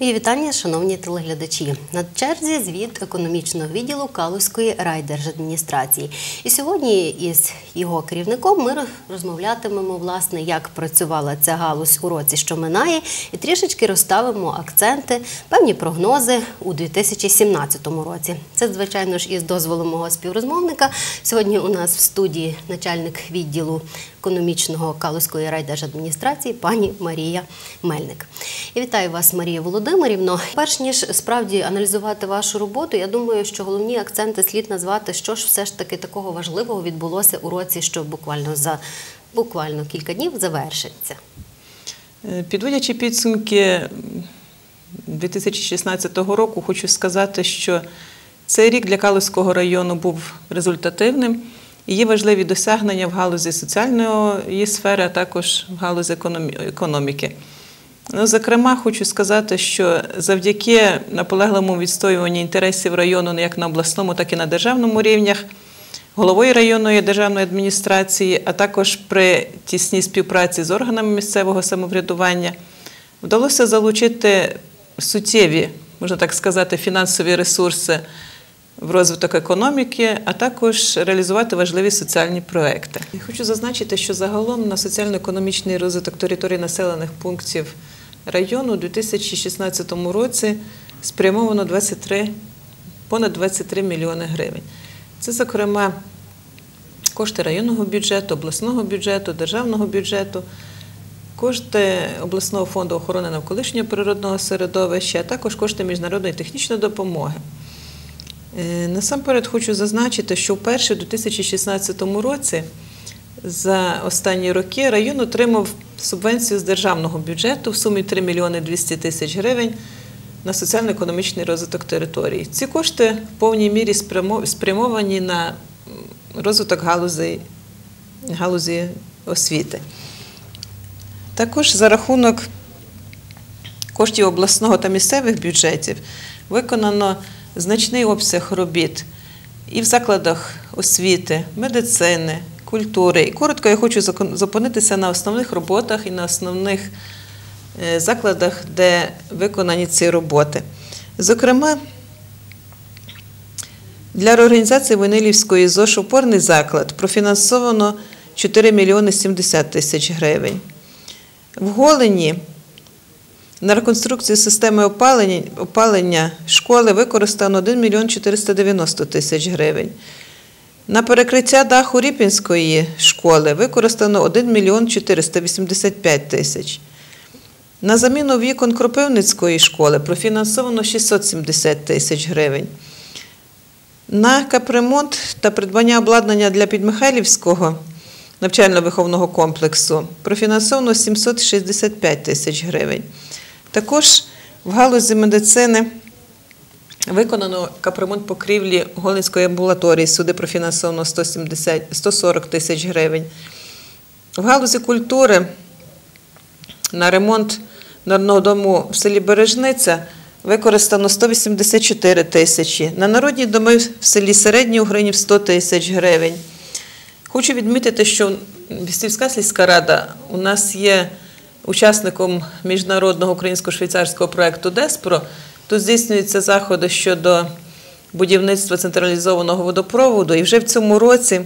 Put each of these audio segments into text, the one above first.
Мої вітання, шановні телеглядачі. На черзі звіт економічного відділу Калузької райдержадміністрації. І сьогодні із його керівником ми розмовлятимемо, власне, як працювала ця галузь у році, що минає, і трішечки розставимо акценти, певні прогнози у 2017 році. Це, звичайно ж, із дозволу мого співрозмовника. Сьогодні у нас в студії начальник відділу економічного Калузької райдержадміністрації пані Марія Мельник. Я вітаю вас, Марія Володимирівно. Перш ніж справді аналізувати вашу роботу, я думаю, що головні акценти слід назвати, що ж все ж таки такого важливого відбулося у році, що буквально кілька днів завершиться. Підводячи підсумки 2016 року, хочу сказати, що цей рік для Калузького району був результативним. І є важливі досягнення в галузі соціальної сфери, а також в галузі економіки. Зокрема, хочу сказати, що завдяки наполегливому відстоюванню інтересів району як на обласному, так і на державному рівнях, головою районної державної адміністрації, а також при тісній співпраці з органами місцевого самоврядування, вдалося залучити суттєві, можна так сказати, фінансові ресурси в розвиток економіки, а також реалізувати важливі соціальні проекти. І хочу зазначити, що загалом на соціально-економічний розвиток території населених пунктів району у 2016 році спрямовано понад 23 мільйони гривень. Це, зокрема, кошти районного бюджету, обласного бюджету, державного бюджету, кошти обласного фонду охорони навколишнього природного середовища, а також кошти міжнародної технічної допомоги. Насамперед хочу зазначити, що вперше у 2016 році за останні роки район отримав субвенцію з державного бюджету в сумі 3 мільйони 200 тисяч гривень на соціально-економічний розвиток території. Ці кошти в повній мірі спрямовані на розвиток галузі освіти. Також за рахунок коштів обласного та місцевих бюджетів виконано значний обсяг робіт і в закладах освіти, медицини, культури. І коротко я хочу зупинитися на основних роботах і на основних закладах, де виконані ці роботи. Зокрема, для реорганізації Войнилівської ЗОШ опорний заклад профінансовано 4 мільйони 70 тисяч гривень. В Голені на реконструкцію системи опалення школи використано 1 мільйон 490 тисяч гривень. На перекриття даху Ріпінської школи використано 1 мільйон 485 тисяч. На заміну вікон Кропивницької школи профінансовано 670 тисяч гривень. На капремонт та придбання обладнання для Підмихайлівського навчально-виховного комплексу профінансовано 765 тисяч гривень. Також в галузі медицини виконано капремонт покрівлі Голинської амбулаторії, сюди профінансовано 140 тисяч гривень. В галузі культури на ремонт Народного дому в селі Бережниця використано 184 тисячі. На народні доми в селі Середній Угринів 100 тисяч гривень. Хочу відмітити, що Бістівська сільська рада у нас є учасником міжнародного українсько-швейцарського проєкту «Деспро». Тут здійснюються заходи щодо будівництва централізованого водопроводу. І вже в цьому році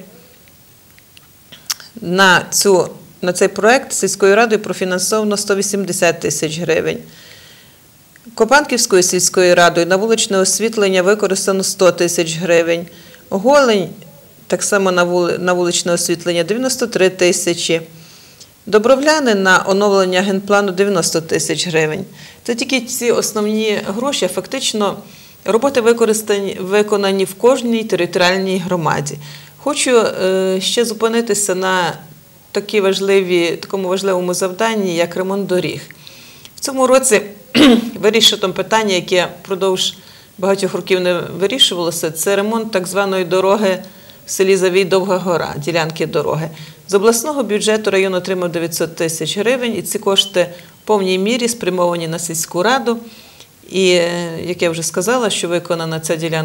на цей проєкт сільською радою профінансовано 180 тисяч гривень. Копанківською сільською радою на вуличне освітлення використано 100 тисяч гривень. Голень так само на вуличне освітлення 93 тисячі. Добровляни на оновлення генплану 90 тисяч гривень. Це тільки ці основні гроші, а фактично роботи виконані в кожній територіальній громаді. Хочу ще зупинитися на такому важливому завданні, як ремонт доріг. В цьому році вирішено питання, яке впродовж багатьох років не вирішувалося, це ремонт так званої дороги в селі Завій Довга Гора, ділянки дороги. З обласного бюджету район отримав 900 тисяч гривень, і ці кошти в повній мірі спрямовані на сільську раду. І, як я вже сказала, що виконано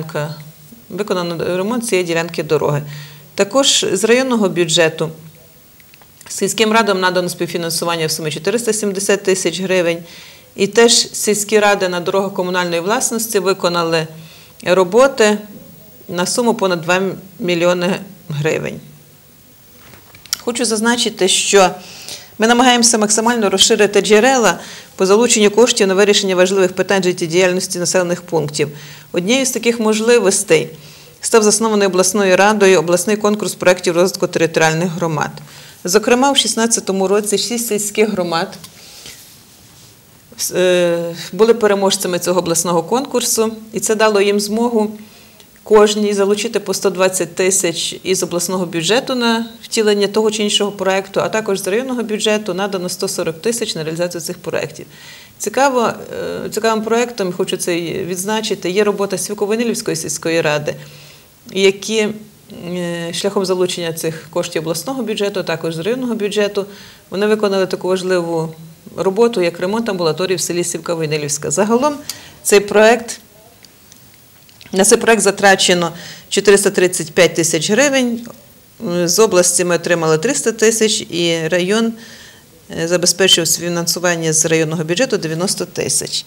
ремонт цієї ділянки дороги. Також з районного бюджету сільським радам надано співфінансування в сумі 470 тисяч гривень І теж сільські ради на дорогах комунальної власності виконали роботи на суму понад 2 мільйони гривень. Хочу зазначити, що ми намагаємося максимально розширити джерела по залученню коштів на вирішення важливих питань життєдіяльності населених пунктів. Однією з таких можливостей став заснований обласною радою обласний конкурс проєктів розвитку територіальних громад. Зокрема, у 2016 році 6 сільських громад були переможцями цього обласного конкурсу, і це дало їм змогу кожній залучити по 120 тисяч із обласного бюджету на втілення того чи іншого проєкту, а також з районного бюджету надано 140 тисяч на реалізацію цих проєктів. Цікавим проєктом, хочу це відзначити, є робота Свіково-Войнилівської сільської ради, які шляхом залучення цих коштів обласного бюджету, а також з районного бюджету, вони виконали таку важливу роботу, як ремонт амбулаторії в селі Сівка-Войнилівська. Загалом на цей проєкт затрачено 435 тисяч гривень, з області ми отримали 300 тисяч і район забезпечив фінансування з районного бюджету 90 тисяч.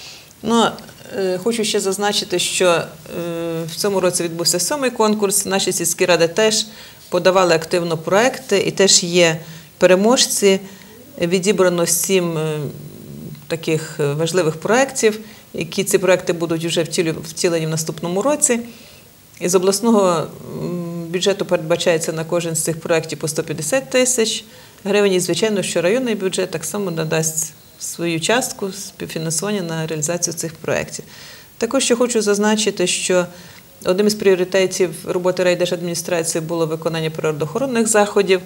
Хочу ще зазначити, що в цьому році відбувся 7-й конкурс. Наші сільські ради теж подавали активно проекти і теж є переможці. Відібрано 7 таких важливих проєктів, які ці проекти будуть вже втілені в наступному році. Із обласного бюджету передбачається на кожен з цих проєктів по 150 тисяч гривень. І, звичайно, що районний бюджет так само надасть свою частку співфінансування на реалізацію цих проєктів. Також ще хочу зазначити, що одним із пріоритетів роботи райдержадміністрації було виконання природоохоронних заходів.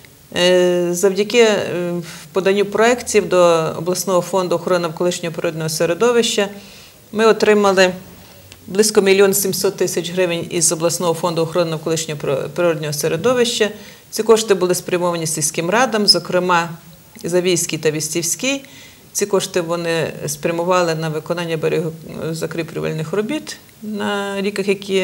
Завдяки поданню проєктів до обласного фонду охорони навколишнього природного середовища ми отримали близько 1 мільйон 700 тисяч гривень із обласного фонду охорони навколишнього природного середовища. Ці кошти були спрямовані сільським радам, зокрема Завійський та Вістівський. Ці кошти вони спрямували на виконання берегозакріплювальних робіт на ріках, які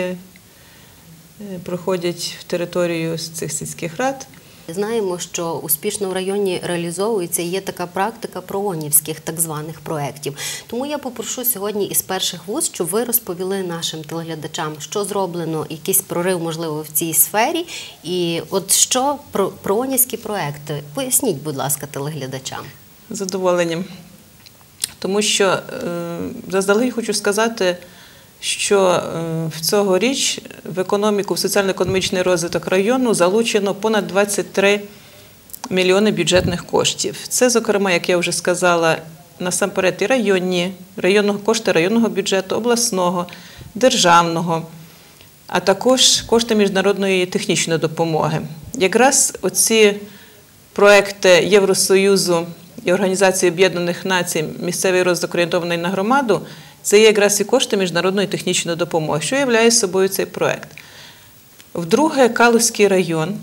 проходять в територію цих сільських рад. Знаємо, що успішно в районі реалізовується, є така практика проонівських так званих проєктів. Тому я попрошу сьогодні із перших вуст, щоб ви розповіли нашим телеглядачам, що зроблено, якийсь прорив, можливо, в цій сфері. І от що проонівські проєкти? Поясніть, будь ласка, телеглядачам. З задоволенням. Тому що заздалегідь хочу сказати, що цьогоріч в економіку, в соціально-економічний розвиток району залучено понад 23 мільйони бюджетних коштів. Це, зокрема, як я вже сказала, насамперед і кошти районного бюджету, обласного, державного, а також кошти міжнародної технічної допомоги. Якраз оці проекти Євросоюзу і Організації Об'єднаних Націй «Місцевий розвиток орієнтований на громаду» це є якраз і кошти міжнародної технічної допомоги. Що являє собою цей проєкт? Вдруге, Калузький район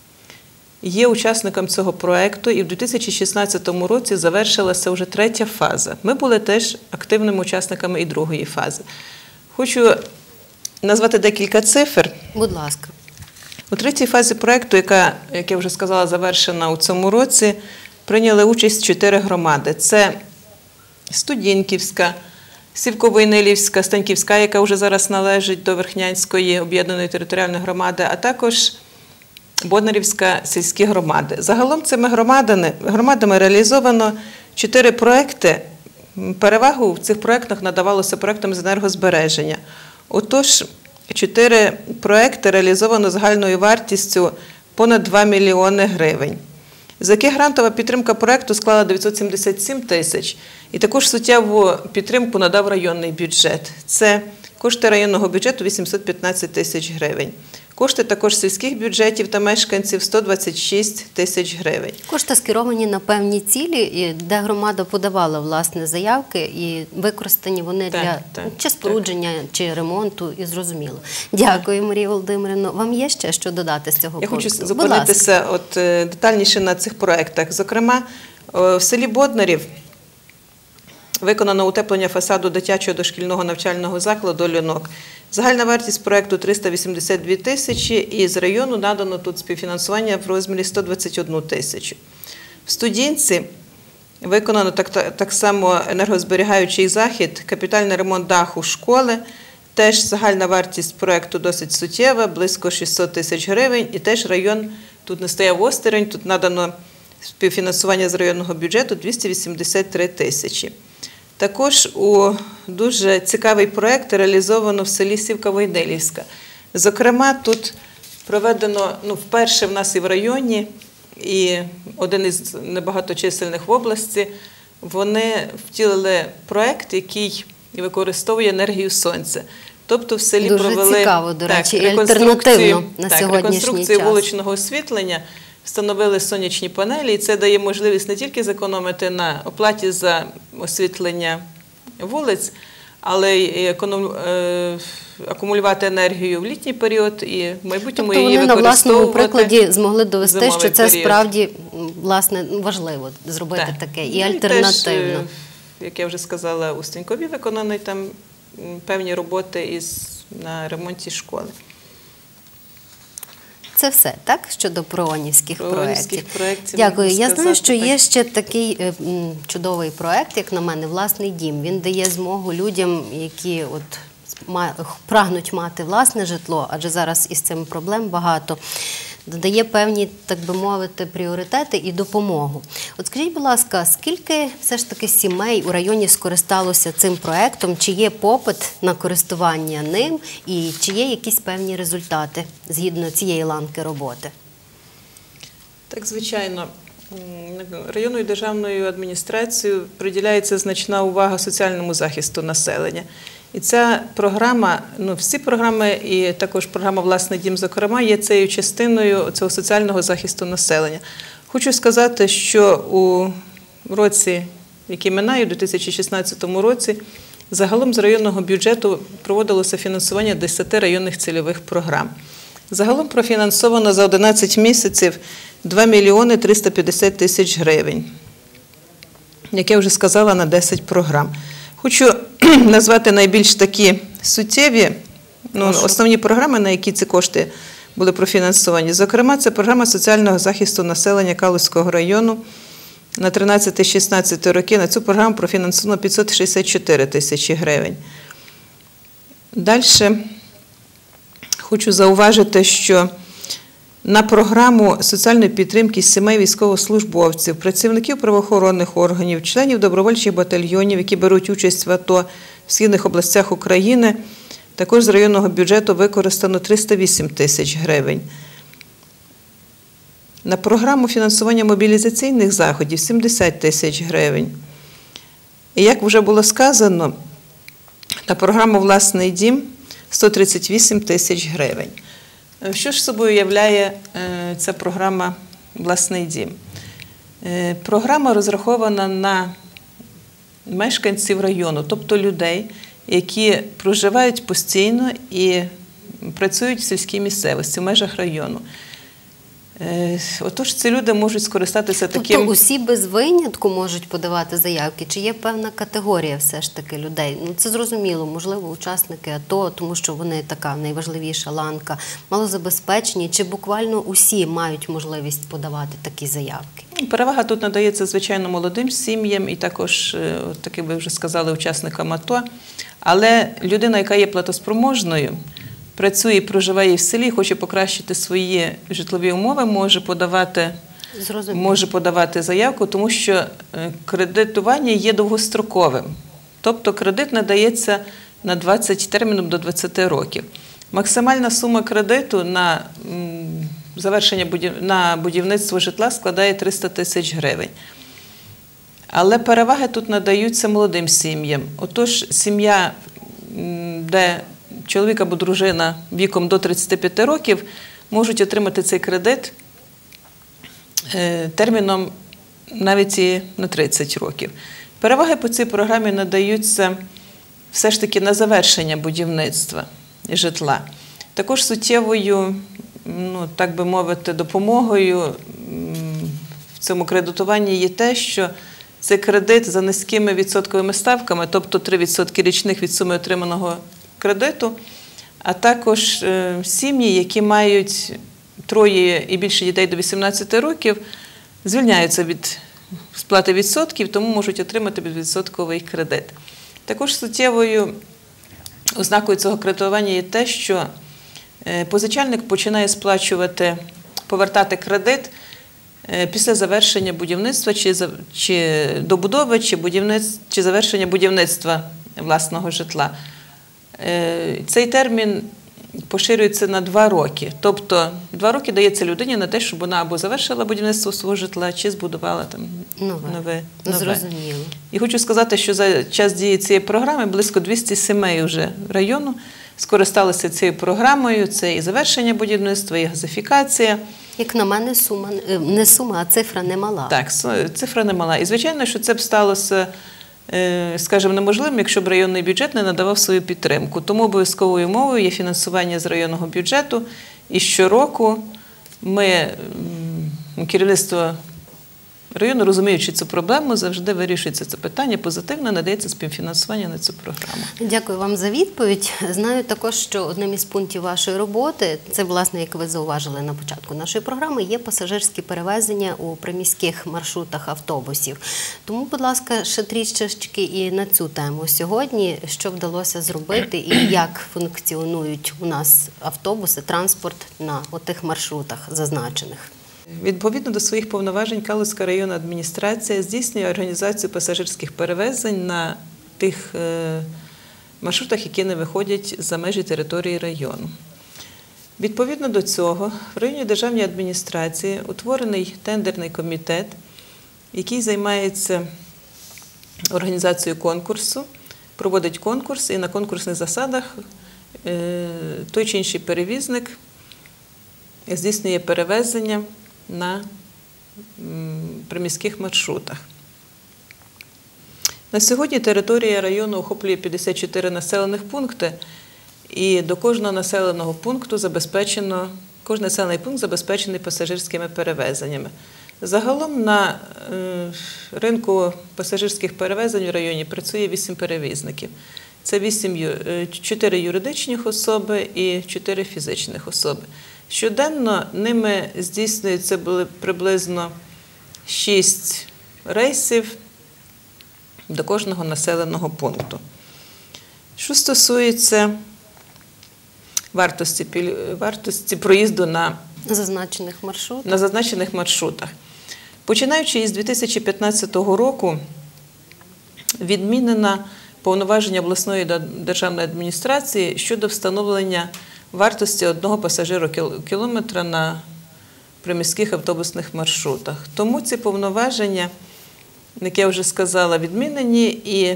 є учасником цього проєкту, і в 2016 році завершилася вже 3-я фаза. Ми були теж активними учасниками і 2-ї фази. Хочу назвати декілька цифр. Будь ласка. У 3-й фазі проєкту, яка, як я вже сказала, завершена у цьому році, прийняли участь 4 громади. Це Студінківська, Сівко-Войнилівська, Станьківська, яка вже зараз належить до Верхнянської об'єднаної територіальної громади, а також Боднарівська сільські громади. Загалом цими громадами реалізовано 4 проекти. Перевагу в цих проектах надавалося проектам з енергозбереження. Отож, 4 проекти реалізовано загальною вартістю понад 2 мільйони гривень, з яких грантова підтримка проєкту склала 977 тисяч, і також суттєву підтримку надав районний бюджет. Це кошти районного бюджету 815 тисяч гривень. Кошти також сільських бюджетів та мешканців 126 тисяч гривень. Кошти скеровані на певні цілі, де громада подавала, власне, заявки, і використані вони для чи спорудження, чи ремонту, і зрозуміло. Дякую, Марія Володимирівна. Вам є ще що додати з цього пункту? Я хочу зупинитися детальніше на цих проєктах. Зокрема, в селі Боднарів виконано утеплення фасаду дитячого дошкільного навчального закладу «Льонок». Загальна вартість проєкту – 382 тисячі, і з району надано тут співфінансування в розмірі 121 тисячу. В Студінці Виконано так само енергозберігаючий захід, капітальний ремонт даху школи. Теж загальна вартість проєкту досить суттєва, близько 600 тисяч гривень. І теж район тут не стояв осторонь, тут надано співфінансування з районного бюджету 283 тисячі. Також дуже цікавий проєкт реалізовано в селі Сівка-Войнилівська. Зокрема, тут проведено, вперше в нас і в районі, і один із небагаточисельних в області, вони втілили проєкт, який використовує енергію сонця. Тобто в селі Дуже цікаво, до речі, і альтернативно на сьогоднішній реконструкцію час. вуличного освітлення, встановили сонячні панелі, і це дає можливість не тільки зекономити на оплаті за освітлення вулиць, але й акумулювати енергію в літній період і в майбутньому її використовувати. Тобто вони на власному прикладі змогли довести, що це період. Справді власне важливо зробити таке і альтернативно. І теж, як я вже сказала, у Стенькові виконані там певні роботи на ремонті школи. Це все, так, щодо проонівських проєктів? Дякую. Я знаю, що є ще такий чудовий проєкт, як на мене, «Власний дім». Він дає змогу людям, які прагнуть мати власне житло, адже зараз із цим проблем багато, додає певні, так би мовити, пріоритети і допомогу. От скажіть, будь ласка, скільки все ж таки сімей у районі скористалося цим проєктом, чи є попит на користування ним і чи є якісь певні результати згідно цієї ланки роботи? Так, звичайно. Районною державною адміністрацією приділяється значна увага соціальному захисту населення. І ця програма, всі програми і також програма «Власний дім», зокрема, є цією частиною цього соціального захисту населення. Хочу сказати, що у році, який минає, у 2016 році, загалом з районного бюджету проводилося фінансування 10 районних цільових програм. Загалом профінансовано за 11 місяців 2 мільйони 350 тисяч гривень, як я вже сказала, на 10 програм. Хочу назвати найбільш такі суттєві, основні програми, на які ці кошти були профінансовані. Зокрема, це програма соціального захисту населення Калузького району на 13-16 роки. На цю програму профінансовано 564 тисячі гривень. Далі хочу зауважити, що на програму соціальної підтримки сімей військовослужбовців, працівників правоохоронних органів, членів добровольчих батальйонів, які беруть участь в АТО в східних областях України, також з районного бюджету використано 308 тисяч гривень. На програму фінансування мобілізаційних заходів – 70 тисяч гривень. І, як вже було сказано, на програму «Власний дім» – 138 тисяч гривень. Що ж собою являє ця програма «Власний дім»? Програма розрахована на мешканців району, тобто людей, які проживають постійно і працюють в сільській місцевості, в межах району. Отож, ці люди можуть скористатися таким… Тобто усі без винятку можуть подавати заявки? Чи є певна категорія все ж таки людей? Це зрозуміло, можливо, учасники АТО, тому що вони така найважливіша ланка, малозабезпечені, чи буквально усі мають можливість подавати такі заявки? Перевага тут надається, звичайно, молодим сім'ям і також, так як ви вже сказали, учасникам АТО. Але людина, яка є платоспроможною, працює і проживає в селі, хоче покращити свої житлові умови, може подавати заявку, тому що кредитування є довгостроковим. Тобто кредит надається на терміном до 20 років. Максимальна сума кредиту на на будівництво житла складає 300 тисяч гривень. Але переваги тут надаються молодим сім'ям. Отож, сім'я, де чоловік або дружина віком до 35 років, можуть отримати цей кредит терміном навіть і на 30 років. Переваги по цій програмі надаються все ж таки на завершення будівництва житла. Також суттєвою, так би мовити, допомогою в цьому кредитуванні є те, що цей кредит за низькими відсотковими ставками, тобто 3% річних від суми отриманого кредиту, а також сім'ї, які мають 3 і більше дітей до 18 років, звільняються від сплати відсотків, тому можуть отримати безвідсотковий кредит. Також суттєвою ознакою цього кредитування є те, що позичальник починає повертати кредит після завершення будівництва чи добудови, чи завершення будівництва власного житла. Цей термін поширюється на 2 роки. Тобто 2 роки дається людині на те, щоб вона або завершила будівництво свого житла, чи збудувала там нове. Зрозуміло. І хочу сказати, що за час дії цієї програми близько 200 сімей вже району скористалися цією програмою. Це і завершення будівництва, і газифікація. Як на мене, а цифра немала. Так, цифра немала. І звичайно, що це б сталося, скажімо, неможливим, якщо б районний бюджет не надавав свою підтримку. Тому обов'язковою умовою є фінансування з районного бюджету. І щороку ми, керівництво району, розуміючи цю проблему, завжди вирішується це питання позитивно, надається співфінансування на цю програму. Дякую вам за відповідь. Знаю також, що одним із пунктів вашої роботи, це, власне, як ви зауважили на початку нашої програми, є пасажирські перевезення у приміських маршрутах автобусів. Тому, будь ласка, ще трішечки і на цю тему сьогодні, що вдалося зробити і як функціонують у нас автобуси, транспорт на отих маршрутах зазначених. Відповідно до своїх повноважень, Калузька районна адміністрація здійснює організацію пасажирських перевезень на тих маршрутах, які не виходять за межі території району. Відповідно до цього, в районній державній адміністрації утворений тендерний комітет, який займається організацією конкурсу, проводить конкурс, і на конкурсних засадах той чи інший перевізник здійснює перевезення на приміських маршрутах. На сьогодні територія району охоплює 54 населених пункти, і до кожного населеного пункту кожен населений пункт забезпечений пасажирськими перевезеннями. Загалом на ринку пасажирських перевезень в районі працює 8 перевізників. Це 4 юридичних особи і 4 фізичних особи. Щоденно ними здійснюється приблизно 6 рейсів до кожного населеного пункту. Що стосується вартості проїзду на зазначених маршрутах. Починаючи із 2015 року, відмінено повноваження обласної державної адміністрації щодо встановлення вартості одного пасажирокілометра на приміських автобусних маршрутах. Тому ці повноваження, як я вже сказала, відмінені, і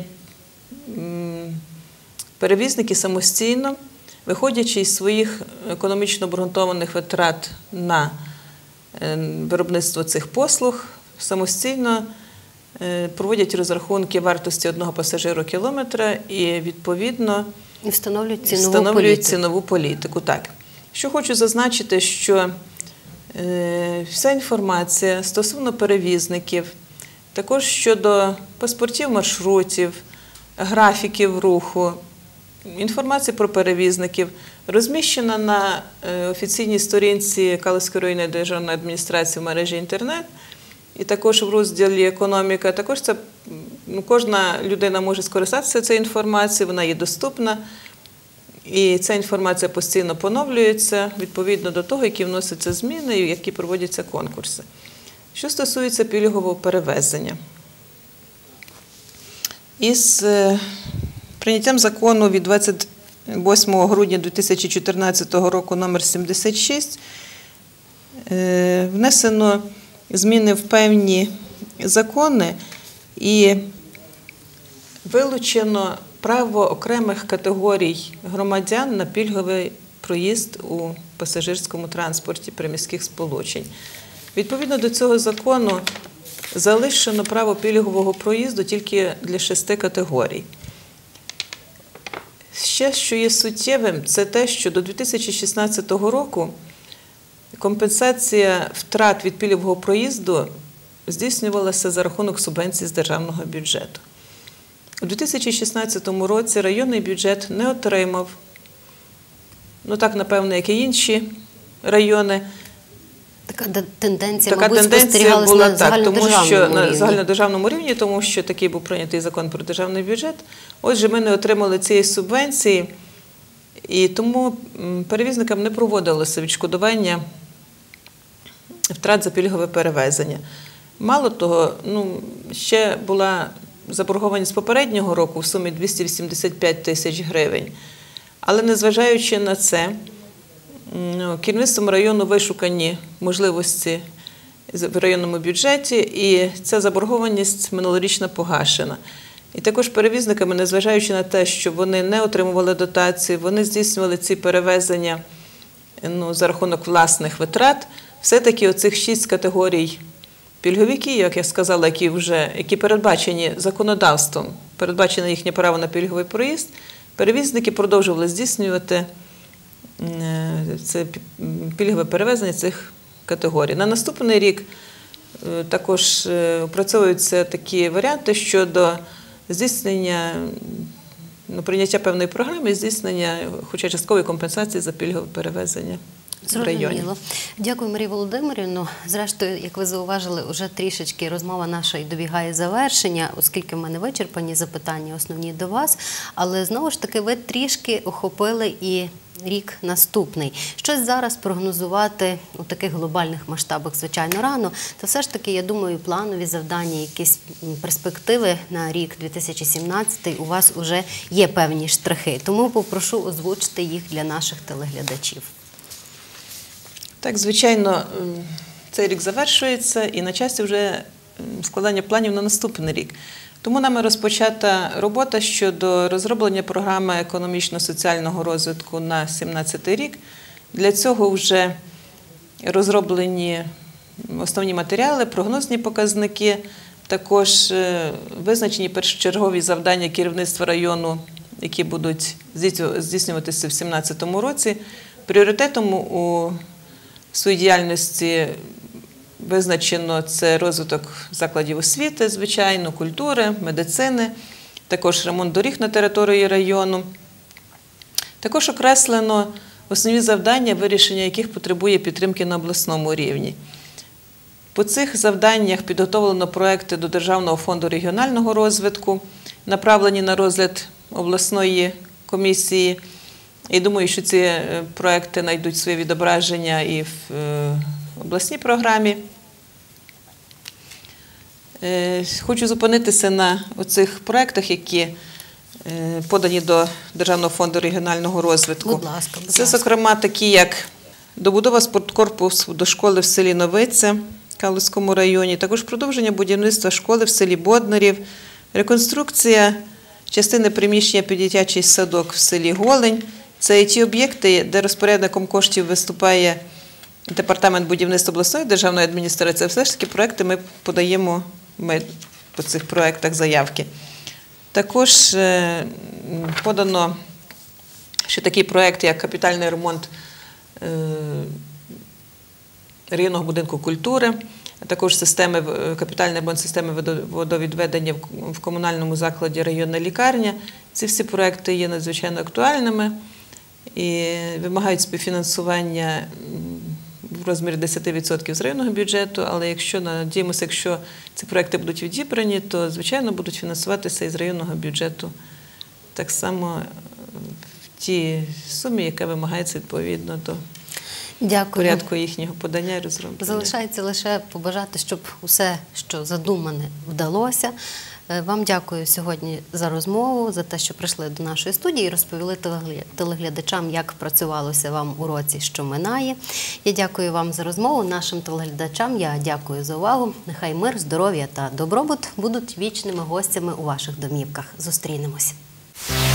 перевізники самостійно, виходячи із своїх економічно обґрунтованих витрат на виробництво цих послуг, самостійно проводять розрахунки вартості одного пасажирокілометра і, відповідно, встановлюють цінову політику. Так. Що хочу зазначити, що вся інформація стосовно перевізників, також щодо паспортів маршрутів, графіків руху, інформація про перевізників розміщена на офіційній сторінці Калузької районної державної адміністрації в мережі інтернет, і також в розділі «Економіка». Також кожна людина може скористатися цією інформацією, вона є доступна. І ця інформація постійно поновлюється відповідно до того, які вносяться зміни і які проводяться конкурси. Що стосується пільгового перевезення. Із прийняттям закону від 28 грудня 2014 року номер 76 внесено зміни в певні закони і вилучено право окремих категорій громадян на пільговий проїзд у пасажирському транспорті приміських сполучень. Відповідно до цього закону залишено право пільгового проїзду тільки для 6 категорій. Ще, що є суттєвим, це те, що до 2016 року компенсація втрат від пільгового проїзду здійснювалася за рахунок субвенцій з державного бюджету. У 2016 році районний бюджет не отримав, так, напевно, як і інші райони, Тенденція, Така мабуть, тенденція спостерігалась була на так, тому що на рівні. загальнодержавному рівні, тому що такий був прийнятий закон про державний бюджет. Отже, ми не отримали цієї субвенції, і тому перевізникам не проводилося відшкодування втрат за пільгове перевезення. Мало того, ще була заборгованість попереднього року в сумі 285 тисяч гривень. Але незважаючи на це, керівництвом району вишукані можливості в районному бюджеті, і ця заборгованість минулорічно погашена. І також перевізниками, незважаючи на те, що вони не отримували дотації, вони здійснювали ці перевезення за рахунок власних витрат, все-таки оцих 6 категорій пільговиків, як я сказала, які передбачені законодавством, передбачено їхнє право на пільговий проїзд, перевізники продовжували здійснювати це пільгове перевезення цих категорій. На наступний рік також опрацьовуються такі варіанти щодо здійснення, прийняття певної програми і здійснення хоча часткової компенсації за пільгове перевезення в районі. Зрозуміло. Дякую, Марія Володимирівна. Зрештою, як ви зауважили, вже трішечки розмова наша і добігає завершення, оскільки в мене вичерпані запитання основні до вас. Але знову ж таки ви трішки охопили і рік наступний. Щось зараз прогнозувати у таких глобальних масштабах, звичайно, рано. Та все ж таки, я думаю, планові завдання, якісь перспективи на рік 2017 у вас вже є певні штрихи. Тому попрошу озвучити їх для наших телеглядачів. Так, звичайно, цей рік завершується і на часі вже складання планів на наступний рік. Тому нами розпочата робота щодо розроблення програми економічно-соціального розвитку на 2017 рік. Для цього вже розроблені основні матеріали, прогнозні показники, також визначені першочергові завдання керівництва району, які будуть здійснюватися в 2017 році. Пріоритетом у своїй діяльності визначено це розвиток закладів освіти, звичайно, культури, медицини, також ремонт доріг на території району. Також окреслено основні завдання, вирішення яких потребує підтримки на обласному рівні. По цих завданнях підготовлено проекти до Державного фонду регіонального розвитку, направлені на розгляд обласної комісії. І думаю, що ці проекти знайдуть своє відображення і в обласній програмі. Хочу зупинитися на оцих проектах, які подані до Державного фонду регіонального розвитку. Будь ласка, будь Це, ласка. зокрема, такі як добудова спорткорпусу до школи в селі Новице, Калузькому районі, також продовження будівництва школи в селі Боднарів, реконструкція частини приміщення під дитячий садок в селі Голень. Це ті об'єкти, де розпорядником коштів виступає Департамент будівництва обласної державної адміністрації. Все ж таки проекти ми подаємо по цих проектах заявки. Також подано ще такий проект, як капітальний ремонт районного будинку культури, а також капітальний ремонт системи водовідведення в комунальному закладі районна лікарня. Ці всі проекти є надзвичайно актуальними і вимагають співфінансування в розмірі 10% з районного бюджету, але надіємося, якщо ці проекти будуть відібрані, то, звичайно, будуть фінансуватися із районного бюджету так само в тій сумі, яка вимагається відповідно до порядку їхнього подання і розроблення. Залишається лише побажати, щоб усе, що задумане, вдалося. Вам дякую сьогодні за розмову, за те, що прийшли до нашої студії і розповіли телеглядачам, як працювалося вам у році, що минає. Я дякую вам за розмову, нашим телеглядачам я дякую за увагу. Нехай мир, здоров'я та добробут будуть вічними гостями у ваших домівках. Зустрінемось.